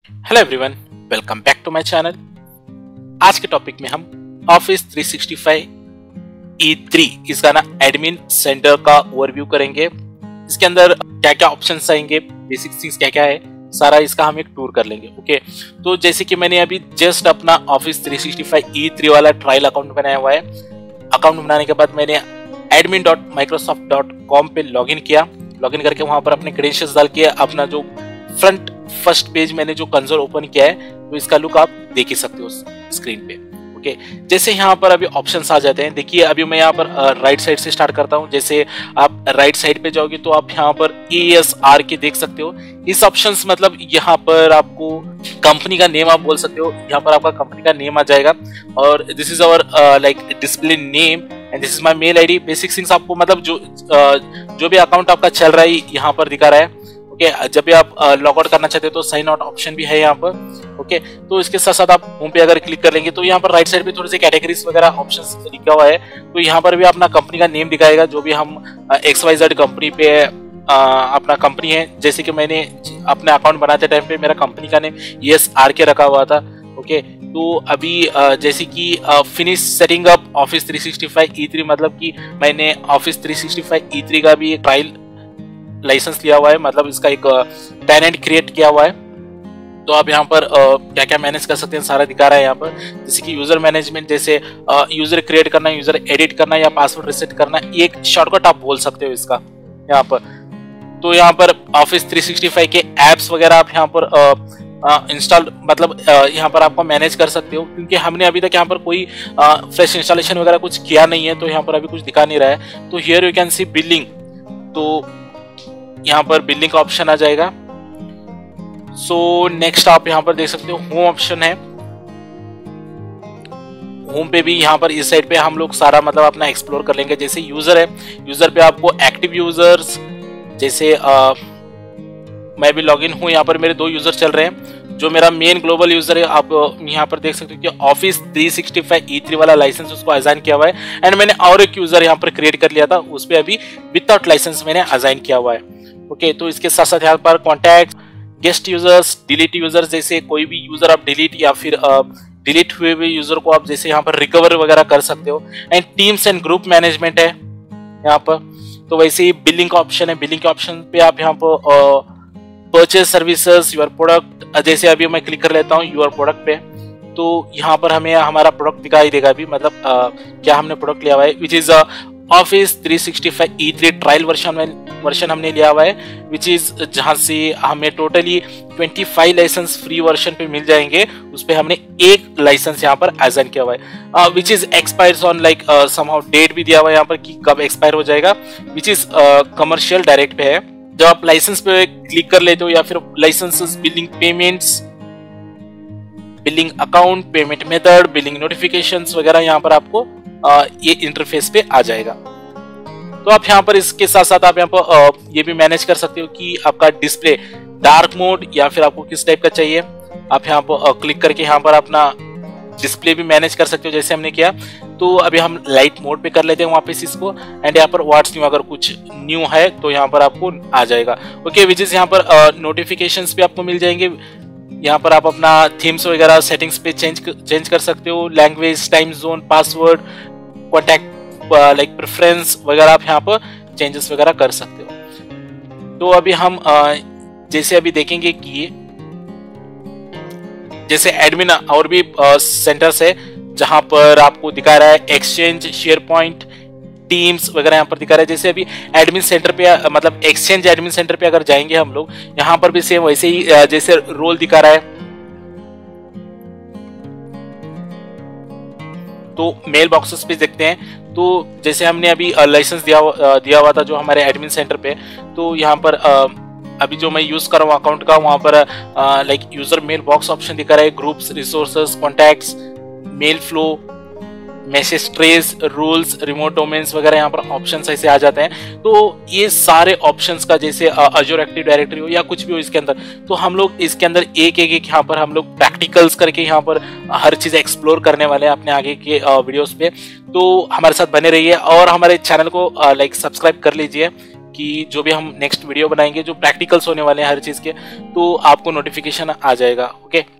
Hello everyone, welcome back to my channel. आज के topic में हम ऑफिस 365 E3 इसका एडमिन सेंटर का ओवरव्यू करेंगे। इसके अंदर क्या क्या ऑप्शंस आएंगे, बेसिक चीज क्या क्या है, सारा इसका हम एक टूर कर लेंगे। ओके, तो जैसे कि मैंने अभी जस्ट अपना ऑफिस 365 E3 वाला ट्रायल अकाउंट बनाया हुआ है। अकाउंट बनाने के बाद मैंने admin.microsoft.com पे लॉगिन किया। लॉगिन करके वहां पर अपने क्रेडेंशियल्स डाल के अपना जो फर्स्ट पेज मैंने जो कंसोल ओपन किया है, तो इसका लुक आप देख ही सकते हो स्क्रीन पे। ओके, जैसे यहाँ पर अभी ऑप्शंस आ जाते हैं। देखिए अभी मैं यहाँ पर राइट साइड से स्टार्ट करता हूँ। जैसे आप राइट साइड पे जाओगे तो आप यहाँ पर ESR के देख सकते हो। इस ऑप्शंस मतलब यहाँ पर आपको कंपनी का नेम आप बोल सकते हो। यहाँ पर आपका कंपनी का नेम आ जाएगा और this is our like display name and this is my mail ID. Basic things आपको मतलब जो भी अकाउंट आपका चल रहा है यहाँ पर दिखा रहा है। ओके, जब भी आप लॉग आउट करना चाहते हो तो साइन आउट ऑप्शन भी है यहाँ पर। ओके, तो इसके साथ साथ आप होम पे अगर क्लिक कर लेंगे तो यहाँ पर राइट साइड पे थोड़े से कैटेगरीज वगैरह ऑप्शंस लिखा हुआ है। तो यहाँ पर भी अपना कंपनी का नेम दिखाएगा, जो भी हम XYZ कंपनी पे अपना कंपनी है। जैसे कि मैंने अपने अकाउंट बनाते टाइम पे मेरा कंपनी का नेम ESRK रखा हुआ था। ओके, तो अभी जैसे कि finish setting up office 365 E3 मतलब कि मैंने ऑफिस 365 E3 का भी एक ट्रायल लाइसेंस लिया हुआ है, मतलब इसका एक टेनेंट क्रिएट किया हुआ है। तो आप यहाँ पर क्या क्या मैनेज कर सकते हैं सारा दिखा रहा है यहाँ पर। जैसे कि यूजर मैनेजमेंट, जैसे यूजर क्रिएट करना, यूजर एडिट करना या पासवर्ड रिसेट करना, एक शॉर्टकट आप बोल सकते हो इसका यहाँ पर। तो यहाँ पर ऑफिस 365 के एप्स वगैरह आप यहाँ पर इंस्टॉल मतलब यहाँ पर आपको मैनेज कर सकते हो, क्योंकि हमने अभी तक यहाँ पर कोई फ्रेश इंस्टॉलेशन वगैरह कुछ किया नहीं है, तो यहाँ पर अभी कुछ दिखा नहीं रहा है। तो here you can see billing, तो यहाँ पर बिलिंग का ऑप्शन आ जाएगा। सो नेक्स्ट आप यहाँ पर देख सकते हो होम ऑप्शन है। होम पे भी यहाँ पर इस साइड पे हम लोग सारा मतलब अपना एक्सप्लोर कर लेंगे। जैसे यूजर है, यूजर पे आपको एक्टिव यूजर्स, जैसे मैं भी लॉगिन हूँ, यहाँ पर मेरे 2 यूजर चल रहे हैं। जो मेरा मेन ग्लोबल यूजर है, आप यहाँ पर देख सकते हो कि ऑफिस 365 E3 वाला लाइसेंस उसको असाइन किया हुआ है। एंड मैंने और एक यूजर यहाँ पर क्रिएट कर लिया था, उस पर अभी विदाउट लाइसेंस मैंने असाइन किया हुआ है। ओके, तो इसके साथ साथ यहाँ पर contact, guest users, delete users, जैसे कोई भी यूजर आप डिलीट या फिर डिलीट हुए हुए यूजर को आप जैसे यहाँ पर रिकवर वगैरह कर सकते हो। And teams and group management है यहाँ पर। तो वैसे ही बिलिंग का ऑप्शन है। बिलिंग के ऑप्शन पे आप यहाँ पर परचेज सर्विसेज, यूर प्रोडक्ट, जैसे अभी मैं क्लिक कर लेता हूँ यूर प्रोडक्ट पे, तो यहाँ पर हमें हमारा प्रोडक्ट दिखाई देगा अभी, मतलब क्या हमने प्रोडक्ट लिया हुआ है, which is office 365 E3 trial version हमने लिया हुआ है, विच इज जहां से हमें टोटली 25 लाइसेंस फ्री वर्जन पे मिल जाएंगे। उस पे हमने एक लाइसेंस यहाँ पर असाइन किया हुआ है, which is expires on like somehow date भी दिया हुआ है यहाँ पर कि कब एक्सपायर हो जाएगा, विच इज कमर्शियल डायरेक्ट पे है। जब आप लाइसेंस पे क्लिक कर लेते हो या फिर licenses, billing payments, billing account, payment method, billing notifications वगैरह यहाँ पर आपको ये इंटरफेस पे आ जाएगा। तो आप यहाँ पर इसके साथ साथ आप यहाँ पर ये भी मैनेज कर सकते हो कि आपका डिस्प्ले डार्क मोड या फिर आपको किस टाइप का चाहिए। आप यहाँ पर क्लिक करके यहाँ पर अपना डिस्प्ले भी मैनेज कर सकते हो, जैसे हमने किया। तो अभी हम लाइट मोड पे कर लेते हैं वापस इसको। एंड यहाँ पर व्हाट्स न्यू, अगर कुछ न्यू है तो यहाँ पर आपको आ जाएगा। ओके, विच इज यहाँ पर नोटिफिकेशंस भी आपको मिल जाएंगे। यहाँ पर आप अपना थीम्स वगैरह सेटिंग्स पे चेंज कर सकते हो। Language, time zone, password, contact like preference वगैरह आप यहाँ पर चेंजेस वगैरह कर सकते हो। तो अभी हम जैसे अभी देखेंगे कि जैसे एडमिन और भी सेंटर्स है जहां पर आपको दिखा रहा है एक्सचेंज, शेयर पॉइंट, टीम्स वगैरह यहाँ पर दिखा रहा है। जैसे अभी एडमिन सेंटर पे मतलब एक्सचेंज एडमिन सेंटर पे अगर जाएंगे हम लोग, यहाँ पर भी सेम वैसे ही जैसे रोल दिखा रहा है। तो मेल बॉक्सेस पे देखते हैं। तो जैसे हमने अभी लाइसेंस दिया हुआ था जो हमारे एडमिन सेंटर पे, तो यहाँ पर अभी जो मैं यूज कर रहा हूँ अकाउंट का, वहां पर like user mail box option दिखा रहा है, groups, resources, contacts, mail flow, message trace, rules, remote domains वगैरह यहाँ पर ऑप्शंस ऐसे आ जाते हैं। तो ये सारे ऑप्शंस का जैसे अजूर एक्टिव डायरेक्टरी हो या कुछ भी हो इसके अंदर, तो हम लोग इसके अंदर एक यहाँ पर हम लोग प्रैक्टिकल्स करके यहाँ पर हर चीज एक्सप्लोर करने वाले हैं अपने आगे के वीडियोस पे। तो हमारे साथ बने रहिए और हमारे चैनल को लाइक सब्सक्राइब कर लीजिए, कि जो भी हम नेक्स्ट वीडियो बनाएंगे जो प्रैक्टिकल्स होने वाले हैं हर चीज़ के, तो आपको नोटिफिकेशन आ जाएगा। ओके,